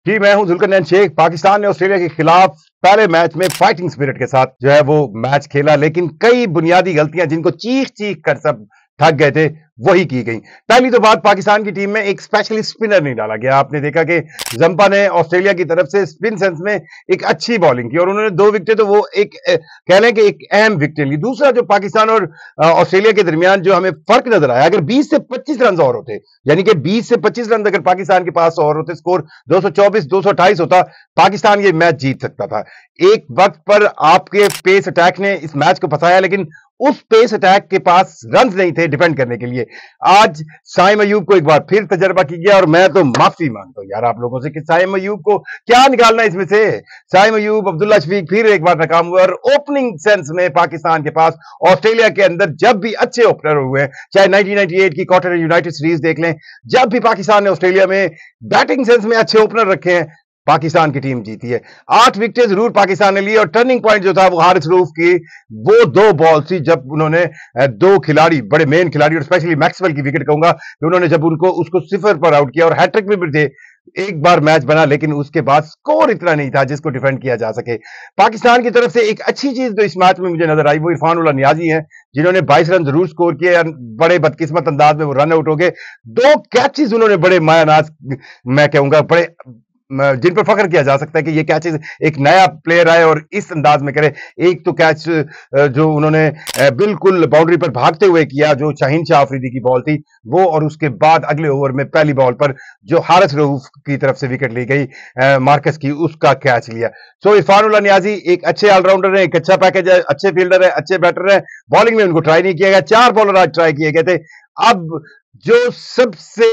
जी, मैं हूं जुल्करनैन शेख। पाकिस्तान ने ऑस्ट्रेलिया के खिलाफ पहले मैच में फाइटिंग स्पिरिट के साथ जो है वो मैच खेला, लेकिन कई बुनियादी गलतियां जिनको चीख-चीख कर सब थक गए थे, वही की गई। पहली तो बात, पाकिस्तान की टीम में एक स्पेशलिस्ट स्पिनर नहीं डाला गया। आपने देखा कि जंपा ने ऑस्ट्रेलिया की तरफ से स्पिन सेंस में एक अच्छी बॉलिंग की और उन्होंने 2 विकेटें, तो वो एक कह लें कि एक अहम विकेट ली। दूसरा, जो पाकिस्तान और ऑस्ट्रेलिया के दरमियान जो हमें फर्क नजर आया, अगर 20 से 25 रन और होते, यानी कि 20 से 25 रन अगर पाकिस्तान के पास और होते, स्कोर 224 228 होता, पाकिस्तान ये मैच जीत सकता था। एक वक्त पर आपके पेस अटैक ने इस मैच को फंसाया, लेकिन उस पेस अटैक के पास रन नहीं थे डिफेंड करने के लिए। आज साइम अयूब को एक बार फिर तजर्बा की गया और मैं तो माफी मांगता हूं यार आप लोगों से कि साइम अयूब को क्या निकालना इसमें से। साइम अयूब, अब्दुल्ला शफीक फिर एक बार नाकाम हुए और ओपनिंग सेंस में पाकिस्तान के पास ऑस्ट्रेलिया के अंदर जब भी अच्छे ओपनर हुए हैं, चाहे 1998 की क्वार्टर यूनाइटेड सीरीज देख लें, जब भी पाकिस्तान ने ऑस्ट्रेलिया में बैटिंग सेंस में अच्छे ओपनर रखे हैं, पाकिस्तान की टीम जीती है। 8 विकेटें जरूर पाकिस्तान ने ली और टर्निंग पॉइंट जो था वो हारिस रऊफ की वो 2 बॉल थी, जब उन्होंने 2 खिलाड़ी, बड़े मेन खिलाड़ी और स्पेशली मैक्सवेल की विकेट कहूंगा कि उन्होंने जब उसको 0 पर आउट किया और हैट्रिक में भी थे। एक बार मैच बना, लेकिन उसके बाद स्कोर इतना नहीं था जिसको डिफेंड किया जा सके। पाकिस्तान की तरफ से एक अच्छी चीज जो इस मैच में मुझे नजर आई वो इरफान उल्लाह नियाजी हैं, जिन्होंने 22 रन जरूर स्कोर किए। बड़े बदकिस्मत अंदाज में वो रन आउट हो गए। 2 कैचेस उन्होंने बड़े मायानाज, मैं कहूंगा बड़े, जिन पर फख्र किया जा सकता है कि ये कैचेस एक नया प्लेयर आए और इस अंदाज में करे। एक तो कैच जो उन्होंने बिल्कुल बाउंड्री पर भागते हुए किया, जो शाहीन शाह अफरीदी की बॉल थी वो, और उसके बाद अगले ओवर में पहली बॉल पर जो हारिस रऊफ की तरफ से विकेट ली गई मार्कस की, उसका कैच लिया। सो इरफान उल्लाह नियाजी एक अच्छे ऑलराउंडर है, एक अच्छा पैकेज है, अच्छे फील्डर है, अच्छे बैटर है। बॉलिंग में उनको ट्राई नहीं किया गया, 4 बॉलर आज ट्राई किए गए थे। अब जो सबसे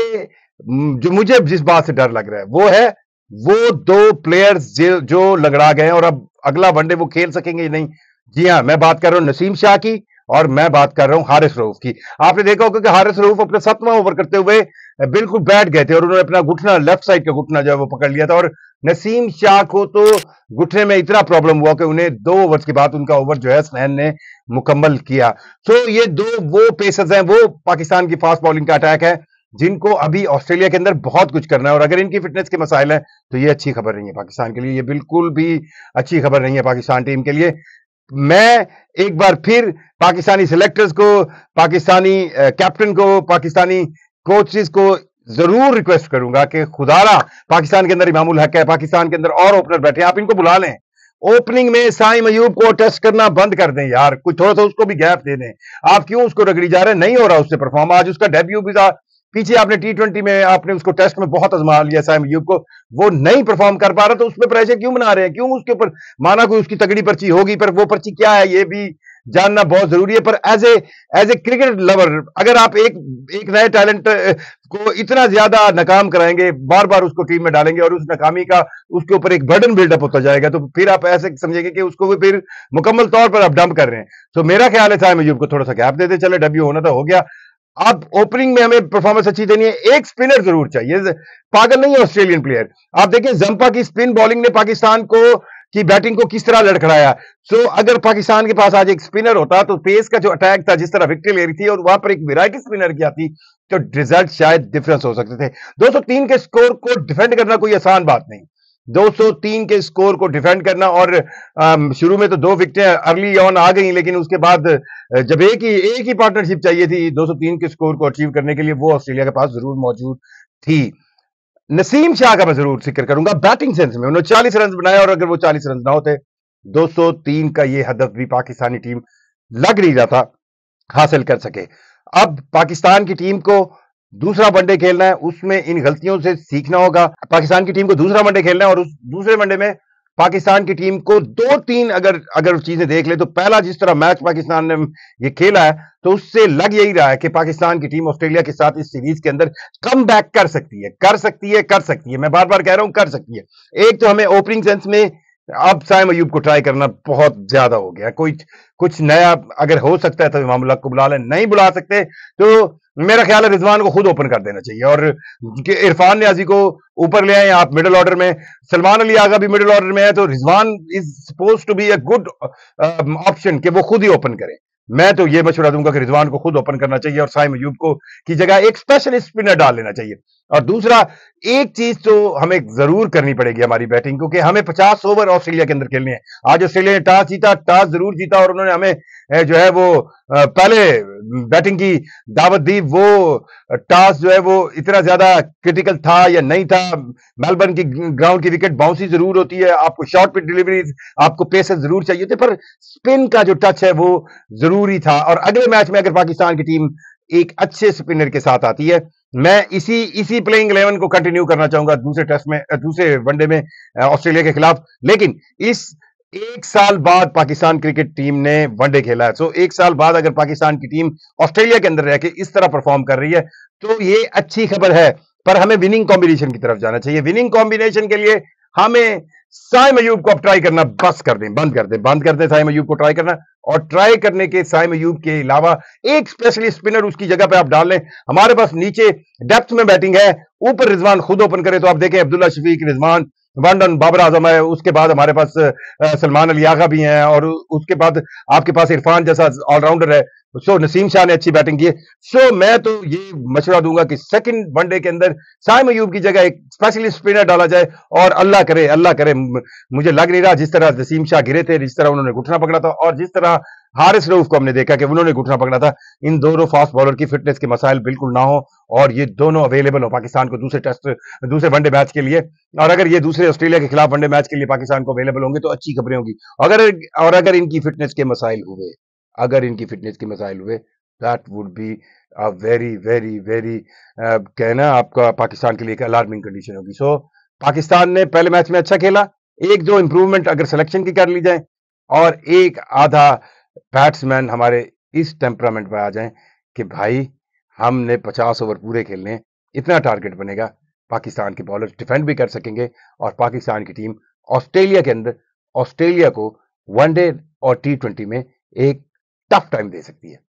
जो मुझे जिस बात से डर लग रहा है वो है वो 2 प्लेयर्स जो लगड़ा गए और अब अगला वनडे वो खेल सकेंगे नहीं। जी हां, मैं बात कर रहा हूं नसीम शाह की और मैं बात कर रहा हूं हारिस रऊफ की। आपने देखा होगा कि हारिस रऊफ अपना 7वां ओवर करते हुए बिल्कुल बैठ गए थे और उन्होंने अपना घुटना, लेफ्ट साइड का घुटना जो है वो पकड़ लिया था, और नसीम शाह को तो घुटने में इतना प्रॉब्लम हुआ कि उन्हें 2 ओवर्स के बाद उनका ओवर जो है स्नैन ने मुकम्मल किया। सो ये 2 वो पेसर्स हैं, वो पाकिस्तान की फास्ट बॉलिंग का अटैक है जिनको अभी ऑस्ट्रेलिया के अंदर बहुत कुछ करना है, और अगर इनकी फिटनेस के मसाइल हैं तो ये अच्छी खबर नहीं है पाकिस्तान के लिए। ये बिल्कुल भी अच्छी खबर नहीं है पाकिस्तान टीम के लिए। मैं एक बार फिर पाकिस्तानी सिलेक्टर्स को, पाकिस्तानी कैप्टन को, पाकिस्तानी कोचेस को जरूर रिक्वेस्ट करूंगा कि खुदारा पाकिस्तान के अंदर इमामुल हक है, पाकिस्तान के अंदर और ओपनर बैठे हैं, आप इनको बुला लें। ओपनिंग में साइम अयूब को टेस्ट करना बंद कर दें यार, कुछ थोड़ा सा उसको भी गैप दे दें। आप क्यों उसको रगड़ी जा रहे हैं? नहीं हो रहा उससे परफॉर्म। आज उसका डेब्यू भी था, पीछे आपने T20 में आपने उसको टेस्ट में बहुत आजमा लिया साइम अयूब को, वो नहीं परफॉर्म कर पा रहा, तो उसमें प्रेशर क्यों बना रहे हैं? क्यों उसके ऊपर, माना कोई उसकी तगड़ी पर्ची होगी, पर वो पर्ची क्या है ये भी जानना बहुत जरूरी है। पर एज ए क्रिकेट लवर, अगर आप एक नए टैलेंट को इतना ज्यादा नाकाम कराएंगे, बार बार उसको टीम में डालेंगे और उस नाकामी का उसके ऊपर एक बर्डन बिल्डअप होता जाएगा, तो फिर आप ऐसे समझेंगे कि उसको भी फिर मुकम्मल तौर पर आप डंप कर रहे हैं। तो मेरा ख्याल है साइम अयूब को थोड़ा सा गैप देते चले, डेब्यू होना तो हो गया। अब ओपनिंग में हमें परफॉर्मेंस अच्छी देनी है, एक स्पिनर जरूर चाहिए, पागल नहीं है ऑस्ट्रेलियन प्लेयर। आप देखिए जंपा की स्पिन बॉलिंग ने पाकिस्तान को की बैटिंग को किस तरह लड़खड़ाया। सो अगर पाकिस्तान के पास आज एक स्पिनर होता तो पेस का जो अटैक था, जिस तरह विकेट ले रही थी, और वहां पर एक वैरायटी स्पिनर की आती, तो रिजल्ट शायद डिफरेंस हो सकते थे। 203 के स्कोर को डिफेंड करना कोई आसान बात नहीं। 203 के स्कोर को डिफेंड करना, और शुरू में तो 2 विकेटें अर्ली ऑन आ गई, लेकिन उसके बाद जब एक ही पार्टनरशिप चाहिए थी 203 के स्कोर को अचीव करने के लिए, वो ऑस्ट्रेलिया के पास जरूर मौजूद थी। नसीम शाह का मैं जरूर जिक्र करूंगा बैटिंग सेंस में। उन्होंने 40 रन बनाए और अगर वो 40 रन ना होते, 203 का ये हदफ भी पाकिस्तानी टीम लग नहीं रहा था हासिल कर सके। अब पाकिस्तान की टीम को दूसरा वनडे खेलना है, उसमें इन गलतियों से सीखना होगा। पाकिस्तान की टीम को दूसरा वनडे खेलना है और उस दूसरे वनडे में पाकिस्तान की टीम को 2-3 अगर चीजें देख ले, तो पहला जिस तरह मैच पाकिस्तान ने ये खेला है, तो उससे लग यही रहा है कि पाकिस्तान की टीम ऑस्ट्रेलिया के साथ इस सीरीज के अंदर कम बैक कर सकती है, कर सकती है, कर सकती है। मैं बार बार कह रहा हूं कर सकती है। एक तो हमें ओपनिंग सेंस में अब साइम अयूब को ट्राई करना बहुत ज्यादा हो गया। कोई कुछ नया अगर हो सकता है तो इमामुल हक को बुला लें, नहीं बुला सकते तो मेरा ख्याल है रिजवान को खुद ओपन कर देना चाहिए और इरफान नियाजी को ऊपर ले आए। आप मिडिल ऑर्डर में, सलमान अली आगा भी मिडिल ऑर्डर में है, तो Rizwan is suppose to be a good option कि वो खुद ही ओपन करें। मैं तो ये मशवरा दूंगा कि रिजवान को खुद ओपन करना चाहिए और साइम अयूब को की जगह एक स्पेशलिस्ट स्पिनर डाल लेना चाहिए। और दूसरा, एक चीज तो हमें जरूर करनी पड़ेगी हमारी बैटिंग, क्योंकि हमें 50 ओवर ऑस्ट्रेलिया के अंदर खेलने हैं। आज ऑस्ट्रेलिया ने टॉस जीता, टॉस जरूर जीता और उन्होंने हमें जो है वो पहले बैटिंग की दावत दी। वो टॉस जो है वो इतना ज्यादा क्रिटिकल था या नहीं था। मेलबर्न की ग्राउंड की विकेट बाउंसी जरूर होती है, आपको शॉर्ट पिच डिलीवरी, आपको पेसर जरूर चाहिए थे, पर स्पिन का जो टच है वो जरूरी था। और अगले मैच में अगर पाकिस्तान की टीम एक अच्छे स्पिनर के साथ आती है, मैं इसी प्लेइंग 11 को कंटिन्यू करना चाहूंगा दूसरे टेस्ट में, दूसरे वनडे में ऑस्ट्रेलिया के खिलाफ। लेकिन इस एक साल बाद पाकिस्तान क्रिकेट टीम ने वनडे खेला है, सो एक साल बाद अगर पाकिस्तान की टीम ऑस्ट्रेलिया के अंदर रह के इस तरह परफॉर्म कर रही है तो ये अच्छी खबर है। पर हमें विनिंग कॉम्बिनेशन की तरफ जाना चाहिए। विनिंग कॉम्बिनेशन के लिए हमें साइम अयूब को अब ट्राई करना बस कर दें, बंद कर दें साइम अयूब को ट्राई करना। और ट्राई करने के साइम अयूब के अलावा एक स्पेशलिस्ट स्पिनर उसकी जगह पे आप डाल लें। हमारे पास नीचे डेप्थ में बैटिंग है, ऊपर रिजवान खुद ओपन करे तो आप देखें अब्दुल्ला शफीक, रिजवान, वनडन, बाबर आजम है, उसके बाद हमारे पास सलमान अली आगा भी हैं, और उसके बाद आपके पास इरफान जैसा ऑलराउंडर है। सो नसीम शाह ने अच्छी बैटिंग की है। सो मैं तो ये मशवरा दूंगा कि सेकंड वनडे के अंदर साइम अयूब की जगह एक स्पेशलिस्ट स्पिनर डाला जाए। और अल्लाह करे मुझे लग नहीं रहा जिस तरह नसीम शाह गिरे थे, जिस तरह उन्होंने घुटना पकड़ा था और जिस तरह हारिस रऊफ को हमने देखा कि उन्होंने घुटना पकड़ा था, इन दोनों फास्ट बॉलर की फिटनेस के मसाइल बिल्कुल ना हो और ये दोनों अवेलेबल हो पाकिस्तान को दूसरे वनडे मैच के लिए। और अगर ये दूसरे ऑस्ट्रेलिया के खिलाफ वनडे मैच के लिए पाकिस्तान को अवेलेबल होंगे तो अच्छी खबरें होंगी। अगर इनकी फिटनेस के मसाइल हुए, that would be a very very very कहना आपका पाकिस्तान के लिए एक अलार्मिंग कंडीशन होगी। सो पाकिस्तान ने पहले मैच में अच्छा खेला, एक दो इंप्रूवमेंट अगर सिलेक्शन की कर ली जाए और एक आधा बैट्समैन हमारे इस टेम्परामेंट पे आ जाएं कि भाई हमने 50 ओवर पूरे खेलने हैं, इतना टारगेट बनेगा, पाकिस्तान के बॉलर्स डिफेंड भी कर सकेंगे और पाकिस्तान की टीम ऑस्ट्रेलिया के अंदर ऑस्ट्रेलिया को वनडे और T20 में एक टफ टाइम दे सकती है।